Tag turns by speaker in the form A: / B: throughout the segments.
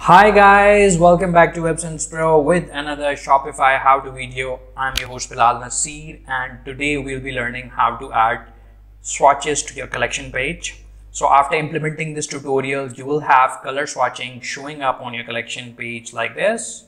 A: Hi guys, welcome back to Websense Pro with another Shopify how-to video. I'm your host Bilal Nasir, and today we'll be learning how to add swatches to your collection page. So after implementing this tutorial, you will have color swatching showing up on your collection page like this.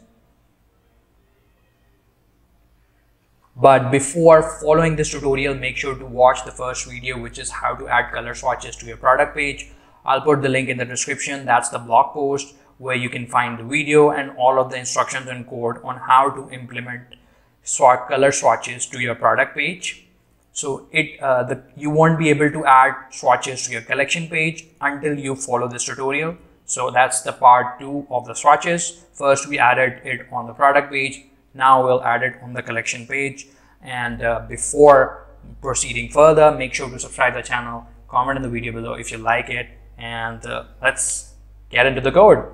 A: But before following this tutorial, make sure to watch the first video, which is how to add color swatches to your product page. I'll put the link in the description. That's the blog post where you can find the video and all of the instructions and code on how to implement color swatches to your product page. So you won't be able to add swatches to your collection page until you follow this tutorial. So that's the part 2 of the swatches. First we added it on the product page. Now we'll add it on the collection page. And before proceeding further, make sure to subscribe to the channel, comment in the video below if you like it, and let's get into the code.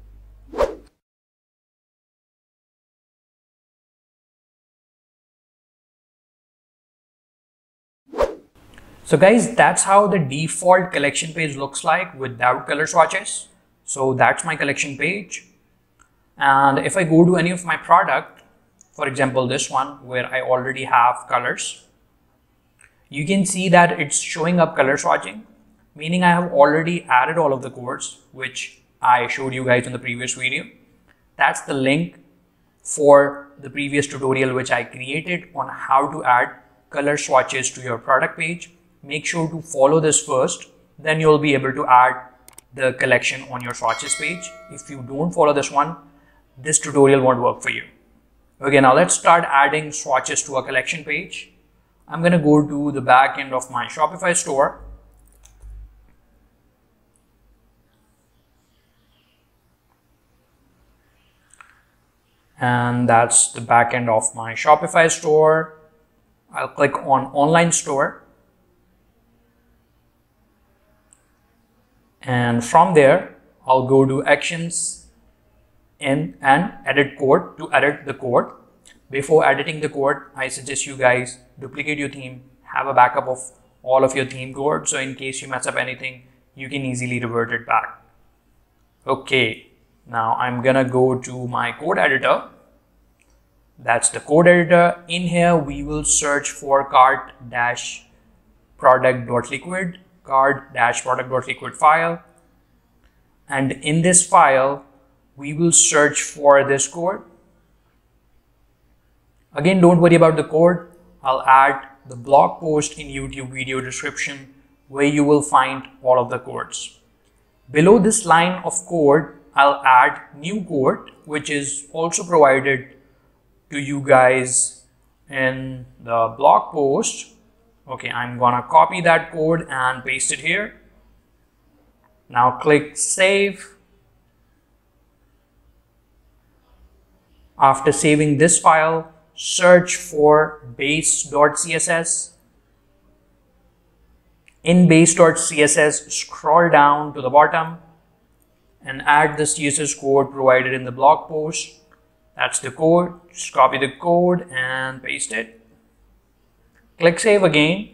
A: So guys, that's how the default collection page looks like without color swatches. So that's my collection page. And if I go to any of my product, for example, this one where I already have colors, you can see that it's showing up color swatching, meaning I have already added all of the codes, which I showed you guys in the previous video. That's the link for the previous tutorial which I created on how to add color swatches to your product page. Make sure to follow this first, then you'll be able to add the collection on your swatches page. If you don't follow this one, this tutorial won't work for you. Okay, now let's start adding swatches to a collection page. I'm going to go to the back end of my Shopify store. And that's the back end of my Shopify store. I'll click on online store. And from there, I'll go to actions and edit code to edit the code. Before editing the code, I suggest you guys duplicate your theme, have a backup of all of your theme code. So in case you mess up anything, you can easily revert it back. Okay, now I'm gonna go to my code editor. That's the code editor. In here, we will search for card-product.liquid. card-product.liquid file, and in this file we will search for this code. Again, don't worry about the code. I'll add the blog post in YouTube video description where you will find all of the codes. Below this line of code, I'll add new code which is also provided to you guys in the blog post. Okay, I'm gonna copy that code and paste it here. Now click save. After saving this file, search for base.css. In base.css, scroll down to the bottom and add the CSS code provided in the blog post. That's the code. Just copy the code and paste it. Click save again.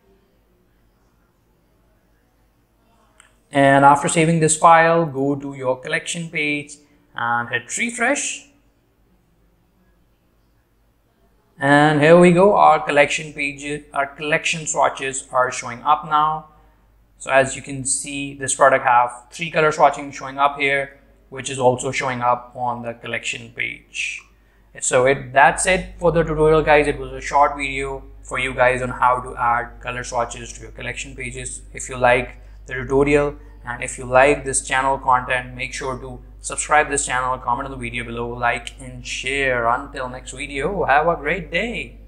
A: And after saving this file, go to your collection page and hit refresh. And here we go. Our collection pages, our collection swatches are showing up now. So as you can see, this product have 3 color swatching showing up here, which is also showing up on the collection page. So that's it for the tutorial, guys. It was a short video for you guys on how to add color swatches to your collection pages. If you like the tutorial and if you like this channel content, make sure to subscribe this channel, comment on the video below, like and share. Until next video, have a great day.